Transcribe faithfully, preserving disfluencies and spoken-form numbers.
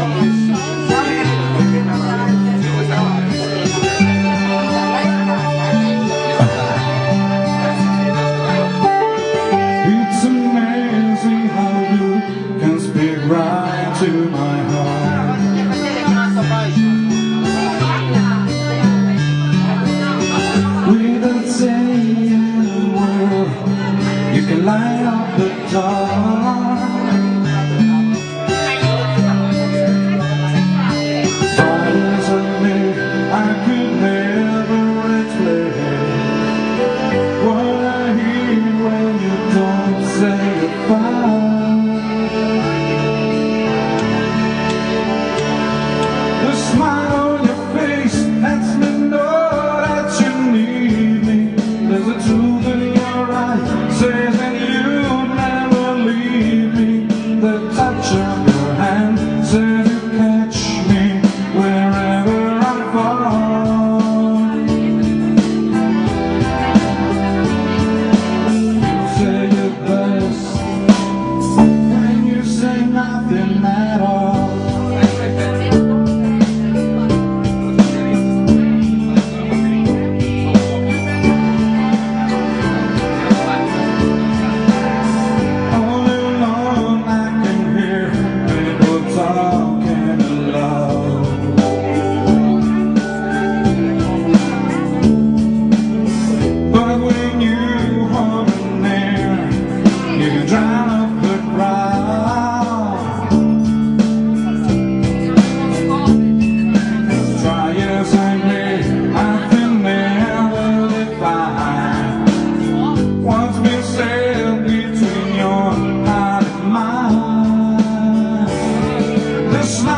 It's amazing how you can speak right to my heart. Without saying a word, you can light up the dark. Fires on me, I could never explain what I hear when you don't say goodbye. The smile on your face lets me know that you need me. There's a truth in your eyes, says that you'll never leave me. The touch of your hand says you catch me wherever I fall. You say your best when you say nothing at all. This